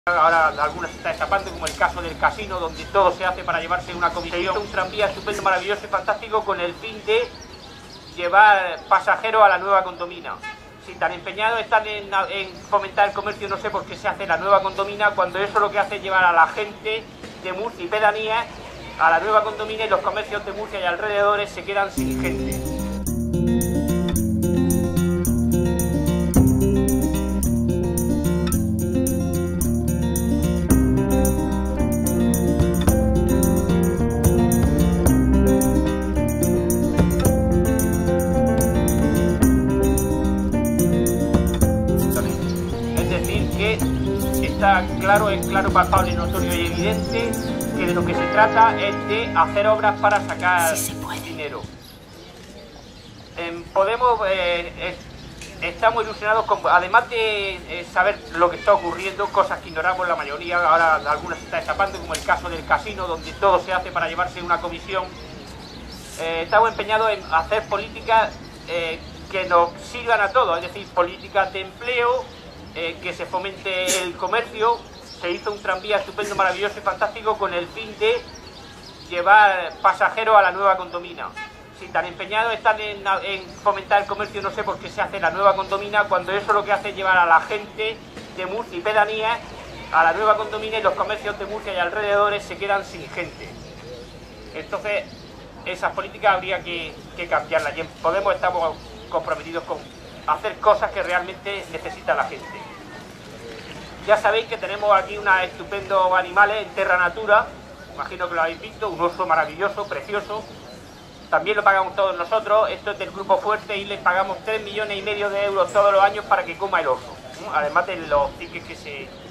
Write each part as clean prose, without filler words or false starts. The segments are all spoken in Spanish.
Ahora algunas se está destapando, como el caso del casino, donde todo se hace para llevarse una comisión. Un tranvía estupendo, maravilloso y fantástico con el fin de llevar pasajeros a la nueva condomina. Si tan empeñados están en fomentar el comercio, no sé por qué se hace la nueva condomina, cuando eso lo que hace es llevar a la gente de Murcia y pedanías a la nueva condomina, y los comercios de Murcia y alrededores se quedan sin gente. Está claro, es claro, palpable, notorio y evidente que de lo que se trata es de hacer obras para sacar dinero. Podemos, estamos ilusionados con, además de saber lo que está ocurriendo, cosas que ignoramos la mayoría, ahora algunas se está destapando, como el caso del casino, donde todo se hace para llevarse una comisión. Estamos empeñados en hacer políticas que nos sirvan a todos, es decir, políticas de empleo, que se fomente el comercio. Se hizo un tranvía estupendo, maravilloso y fantástico con el fin de llevar pasajeros a la nueva condomina. Si tan empeñados están en fomentar el comercio, no sé por qué se hace la nueva condomina, cuando eso lo que hace es llevar a la gente de Murcia y pedanías a la nueva condomina, y los comercios de Murcia y alrededores se quedan sin gente. Entonces, esas políticas habría que cambiarlas, y en Podemos estamos comprometidos con hacer cosas que realmente necesita la gente. Ya sabéis que tenemos aquí unos estupendos animales en Terra Natura, imagino que lo habéis visto, un oso maravilloso, precioso. También lo pagamos todos nosotros, esto es del Grupo Fuerte, y les pagamos 3,5 millones de euros todos los años para que coma el oso, ¿no? Además de los tickets que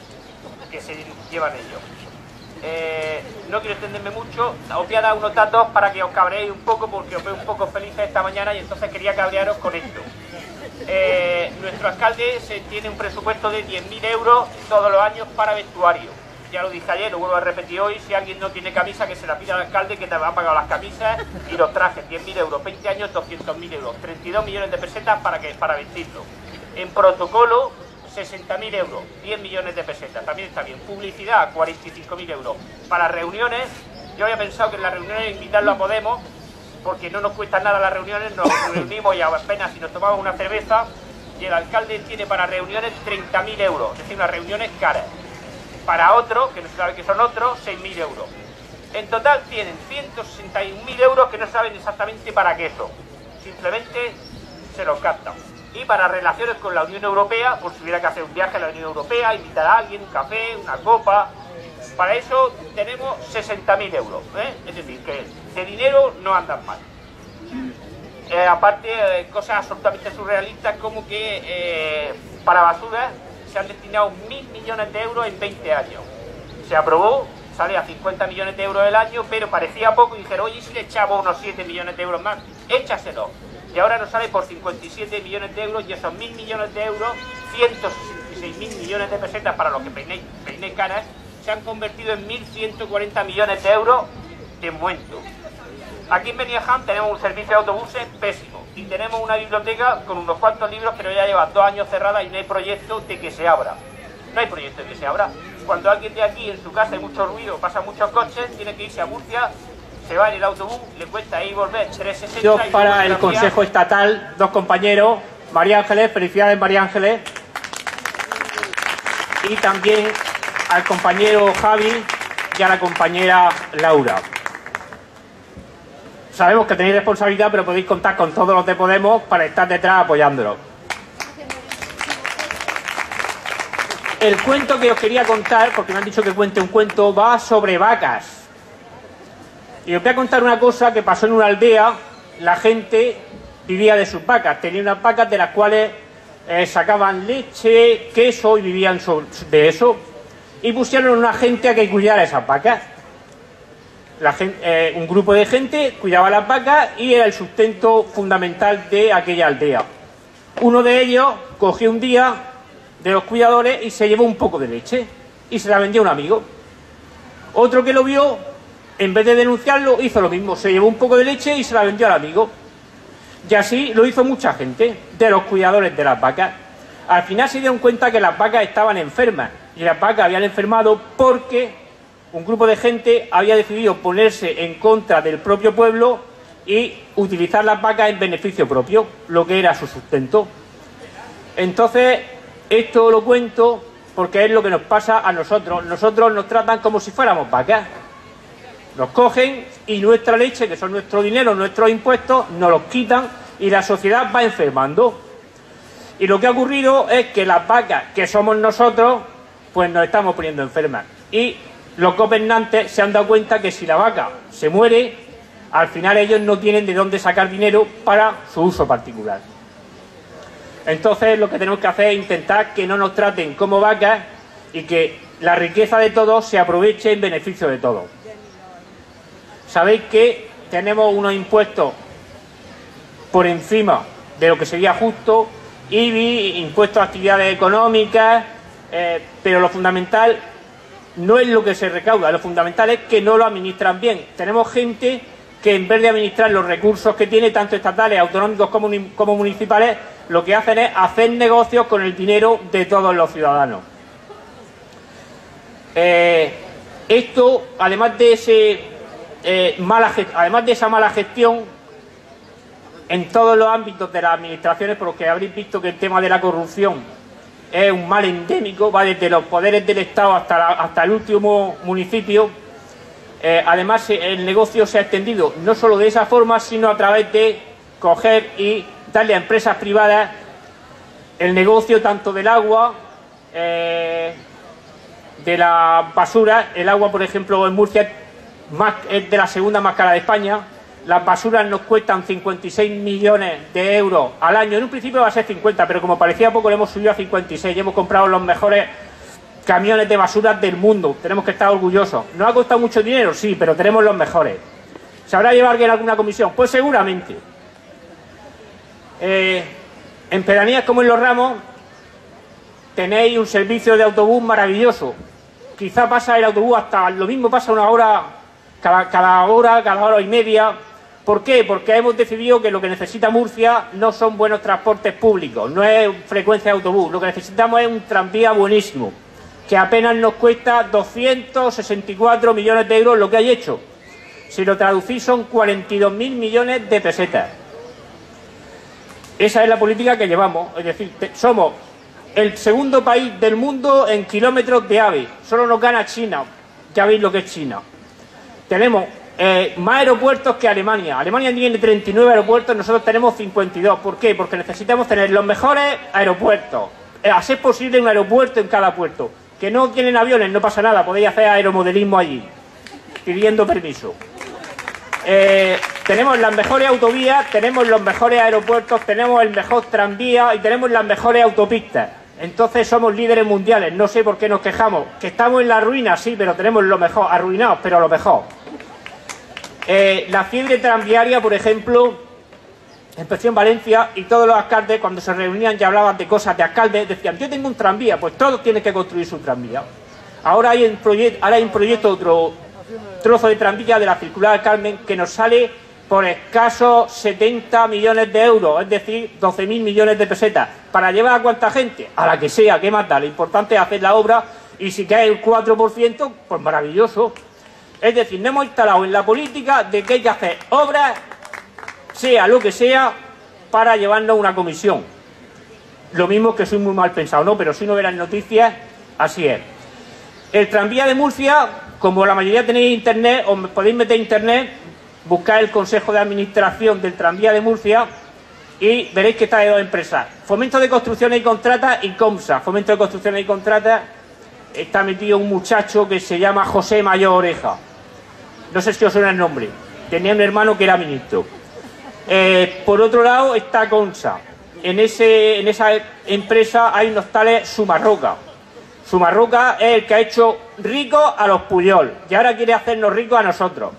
se llevan ellos. No quiero extenderme mucho, os voy a dar unos datos para que os cabréis un poco, porque os veo un poco felices esta mañana y entonces quería cabrearos con esto. Nuestro alcalde tiene un presupuesto de 10.000 euros todos los años para vestuario. Ya lo dije ayer, lo vuelvo a repetir hoy: si alguien no tiene camisa, que se la pida al alcalde, que te va a pagar las camisas y los trajes. 10.000 euros, 20 años, 200.000 euros, 32 millones de pesetas para vestirlo. En protocolo, 60.000 euros, 10 millones de pesetas, también está bien. Publicidad, 45.000 euros. Para reuniones, yo había pensado que en las reuniones invitarlo a Podemos, porque no nos cuesta nada las reuniones, nos reunimos y apenas si nos tomamos una cerveza, y el alcalde tiene para reuniones 30.000 euros, es decir, unas reuniones caras. Para otros, que no se sabe que son otros, 6.000 euros. En total tienen 161.000 euros que no saben exactamente para qué son, simplemente se los gastan. Y para relaciones con la Unión Europea, por si hubiera que hacer un viaje a la Unión Europea, invitar a alguien, un café, una copa, para eso tenemos 60.000 euros, es decir, que de dinero no andan mal. Aparte, cosas absolutamente surrealistas, como que para basura se han destinado 1.000 millones de euros en 20 años. Se aprobó, sale a 50 millones de euros el año, pero parecía poco, y dijeron: oye, si le echamos unos 7 millones de euros más, échaselo. Y ahora nos sale por 57 millones de euros, y esos 1.000 millones de euros, 166.000 millones de pesetas para los que peinéis caras, se han convertido en 1.140 millones de euros de momento. Aquí en Beniaján tenemos un servicio de autobuses pésimo, y tenemos una biblioteca con unos cuantos libros, pero ya lleva 2 años cerrada y no hay proyecto de que se abra. No hay proyecto de que se abra. Cuando alguien de aquí en su casa hay mucho ruido, pasan muchos coches, tiene que irse a Murcia, se va en el autobús, le cuesta ir y volver 3,60. Para el Consejo Estatal, 2 compañeros, María Ángeles, felicidades María Ángeles, y también al compañero Javi y a la compañera Laura. Sabemos que tenéis responsabilidad, pero podéis contar con todos los de Podemos para estar detrás apoyándolos. El cuento que os quería contar, porque me han dicho que cuente un cuento, va sobre vacas. Y os voy a contar una cosa que pasó en una aldea. La gente vivía de sus vacas, tenía unas vacas de las cuales sacaban leche, queso, y vivían de eso. Y pusieron a una gente a que cuidara esas vacas. Un grupo de gente cuidaba las vacas y era el sustento fundamental de aquella aldea. Uno de ellos cogió un día de los cuidadores y se llevó un poco de leche y se la vendió a un amigo. Otro que lo vio, en vez de denunciarlo, hizo lo mismo, se llevó un poco de leche y se la vendió al amigo. Y así lo hizo mucha gente de los cuidadores de las vacas. Al final se dieron cuenta que las vacas estaban enfermas y las vacas habían enfermado porque un grupo de gente había decidido ponerse en contra del propio pueblo y utilizar las vacas en beneficio propio, lo que era su sustento. Entonces, esto lo cuento porque es lo que nos pasa a nosotros. Nosotros nos tratan como si fuéramos vacas. Nos cogen y nuestra leche, que son nuestro dinero, nuestros impuestos, nos los quitan y la sociedad va enfermando. Y lo que ha ocurrido es que las vacas, que somos nosotros, pues nos estamos poniendo enfermas. Y los gobernantes se han dado cuenta que si la vaca se muere, al final ellos no tienen de dónde sacar dinero para su uso particular. Entonces lo que tenemos que hacer es intentar que no nos traten como vacas y que la riqueza de todos se aproveche en beneficio de todos. Sabéis que tenemos unos impuestos por encima de lo que sería justo, IBI, impuestos a actividades económicas, pero lo fundamental no es lo que se recauda, lo fundamental es que no lo administran bien. Tenemos gente que en vez de administrar los recursos que tiene, tanto estatales, autonómicos como municipales, lo que hacen es hacer negocios con el dinero de todos los ciudadanos. Esto, además de esa mala gestión, en todos los ámbitos de las administraciones, porque habréis visto que el tema de la corrupción es un mal endémico, va desde los poderes del Estado hasta el último municipio. Además, el negocio se ha extendido no solo de esa forma, sino a través de coger y darle a empresas privadas el negocio tanto del agua, de la basura. El agua, por ejemplo, en Murcia es de la segunda más cara de España. Las basuras nos cuestan 56 millones de euros al año. En un principio va a ser 50, pero como parecía poco, le hemos subido a 56 y hemos comprado los mejores camiones de basura del mundo. Tenemos que estar orgullosos. ¿Nos ha costado mucho dinero? Sí, pero tenemos los mejores. ¿Se habrá llevado alguien a alguna comisión? Pues seguramente. En pedanías como en Los Ramos tenéis un servicio de autobús maravilloso. Quizá pasa el autobús hasta lo mismo, pasa una hora, cada hora y media. ¿Por qué? Porque hemos decidido que lo que necesita Murcia no son buenos transportes públicos, no es frecuencia de autobús. Lo que necesitamos es un tranvía buenísimo, que apenas nos cuesta 264 millones de euros lo que hay hecho. Si lo traducís son 42.000 millones de pesetas. Esa es la política que llevamos, es decir, somos el segundo país del mundo en kilómetros de AVE, solo nos gana China, ya veis lo que es China. Tenemos más aeropuertos que Alemania. Alemania tiene 39 aeropuertos, nosotros tenemos 52. ¿Por qué? Porque necesitamos tener los mejores aeropuertos, a ser posible un aeropuerto en cada puerto. Que no tienen aviones, no pasa nada, podéis hacer aeromodelismo allí, pidiendo permiso. Tenemos las mejores autovías, tenemos los mejores aeropuertos, tenemos el mejor tranvía y tenemos las mejores autopistas. Entonces somos líderes mundiales. No sé por qué nos quejamos. Que estamos en la ruina, sí, pero tenemos lo mejor, arruinados, pero lo mejor. La fiebre tranviaria, por ejemplo, empezó en Valencia y todos los alcaldes, cuando se reunían y hablaban de cosas de alcaldes, decían: yo tengo un tranvía. Pues todos tienen que construir su tranvía. Ahora hay un proyecto, otro trozo de tranvía de la circular del Carmen, que nos sale por escasos 70 millones de euros, es decir, 12.000 millones de pesetas. ¿Para llevar a cuánta gente? A la que sea, ¿qué más da? Lo importante es hacer la obra, y si cae el 4%, pues maravilloso. Es decir, no hemos instalado en la política de que hay que hacer obras, sea lo que sea, para llevarnos una comisión. Lo mismo que soy muy mal pensado, ¿no? Pero si no verán noticias, así es. El tranvía de Murcia, como la mayoría tenéis internet, os podéis meter en internet, buscar el Consejo de Administración del Tranvía de Murcia y veréis que está de dos empresas: Fomento de Construcciones y Contratas y COMSA. Fomento de Construcciones y Contratas está metido un muchacho que se llama José Mayor Oreja. No sé si os suena el nombre. Tenía un hermano que era ministro. Por otro lado está COMSA. En esa empresa hay unos tales Sumarroca. Sumarroca es el que ha hecho ricos a los Puyol y ahora quiere hacernos ricos a nosotros.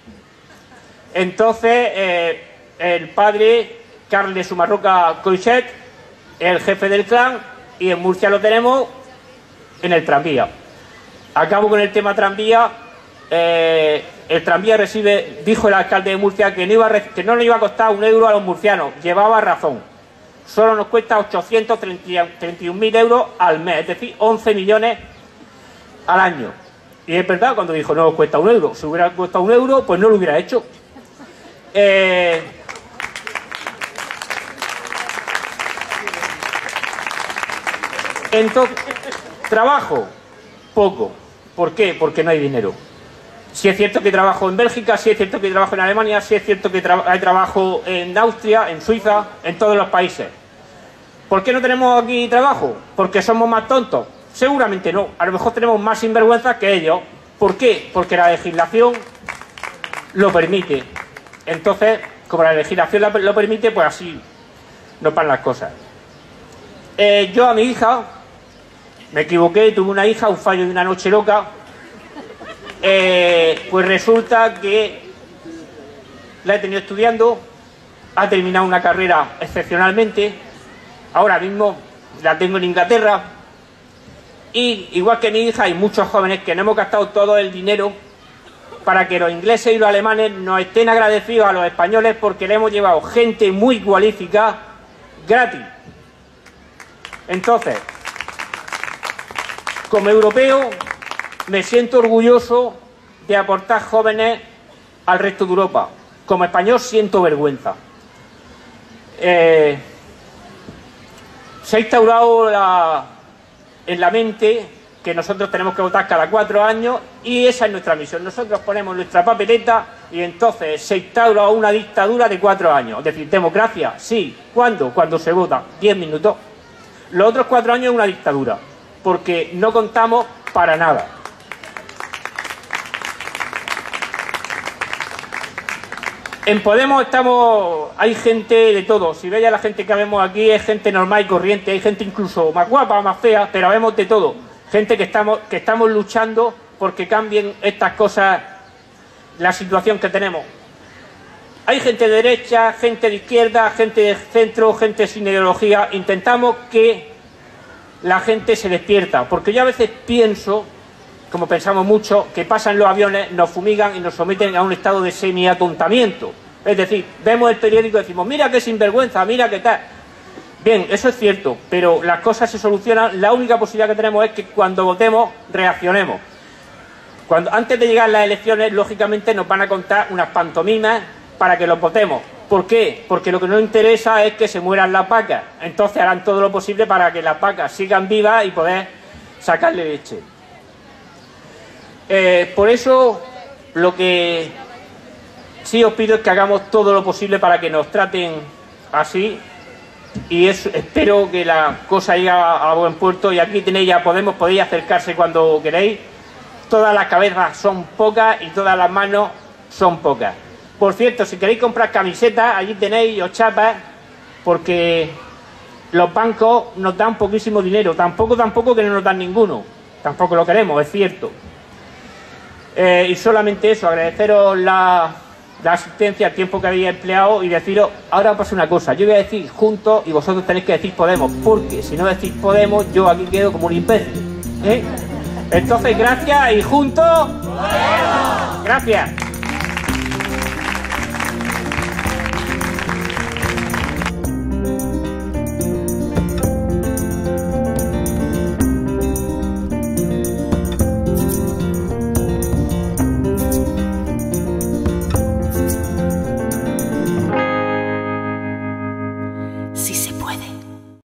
Entonces, el padre, Carles de Sumarroca Coixet, es el jefe del clan, y en Murcia lo tenemos en el tranvía. Acabo con el tema tranvía. El tranvía dijo el alcalde de Murcia que no le iba a costar un euro a los murcianos. Llevaba razón. Solo nos cuesta 831.000 euros al mes, es decir, 11 millones al año. Y es verdad, cuando dijo, no, cuesta 1 euro. Si hubiera costado 1 euro, pues no lo hubiera hecho. Entonces, trabajo, poco. ¿Por qué? Porque no hay dinero. Si es cierto que trabajo en Bélgica, si es cierto que trabajo en Alemania, si es cierto que hay trabajo en Austria, en Suiza, en todos los países. ¿Por qué no tenemos aquí trabajo? ¿Porque somos más tontos? Seguramente no. A lo mejor tenemos más sinvergüenzas que ellos. ¿Por qué? Porque la legislación lo permite. Entonces, como la legislación lo permite, pues así no pasan las cosas. Yo a mi hija, me equivoqué, tuve una hija, un fallo de una noche loca. Pues resulta que la he tenido estudiando, ha terminado una carrera excepcionalmente, ahora mismo la tengo en Inglaterra, y igual que mi hija hay muchos jóvenes que no hemos gastado todo el dinero para que los ingleses y los alemanes nos estén agradecidos a los españoles porque le hemos llevado gente muy cualificada gratis. Entonces, como europeo, me siento orgulloso de aportar jóvenes al resto de Europa. Como español siento vergüenza. Se ha instaurado en la mente que nosotros tenemos que votar cada 4 años y esa es nuestra misión. Nosotros ponemos nuestra papeleta y entonces se instaura una dictadura de 4 años. Es decir, democracia, sí. ¿Cuándo? Cuando se vota. 10 minutos. Los otros 4 años es una dictadura. Porque no contamos para nada. En Podemos hay gente de todo. Si veis a la gente que vemos aquí, es gente normal y corriente. Hay gente incluso más guapa, más fea, pero vemos de todo. Gente que estamos luchando porque cambien estas cosas, la situación que tenemos. Hay gente de derecha, gente de izquierda, gente de centro, gente sin ideología. Intentamos que la gente se despierta, porque yo a veces pienso, como pensamos mucho, que pasan los aviones, nos fumigan y nos someten a un estado de semi-atontamiento. Es decir, vemos el periódico y decimos, mira qué sinvergüenza, mira qué tal. Bien, eso es cierto, pero las cosas se solucionan. La única posibilidad que tenemos es que cuando votemos, reaccionemos. Antes de llegar las elecciones, lógicamente nos van a contar unas pantomimas para que los votemos. ¿Por qué? Porque lo que nos interesa es que se mueran las vacas. Entonces harán todo lo posible para que las vacas sigan vivas y poder sacarle leche. Por eso, lo que sí os pido es que hagamos todo lo posible para que nos traten así. Y espero que la cosa llegue a buen puerto. Y aquí tenéis ya podéis acercarse cuando queréis. Todas las cabezas son pocas y todas las manos son pocas. Por cierto, si queréis comprar camisetas, allí tenéis o chapas, porque los bancos nos dan poquísimo dinero. Tampoco que no nos dan ninguno. Tampoco lo queremos, es cierto. Y solamente eso, agradeceros la asistencia, el tiempo que habéis empleado y deciros, ahora pasa una cosa, yo voy a decir juntos y vosotros tenéis que decir Podemos, porque si no decís Podemos, yo aquí quedo como un imbécil. Entonces, gracias y juntos, ¡Podemos! Gracias.